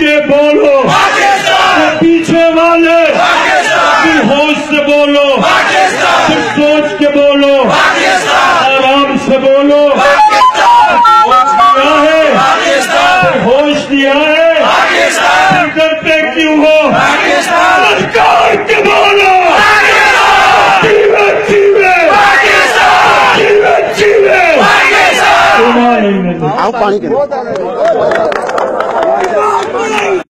के बोलो, पीछे वाले फिर होश से बोलो, फिर सोच के बोलो, आराम से बोलो। होश दिया है, फिर डरते क्यों हो? सरकार के बोलो, आओ पानी के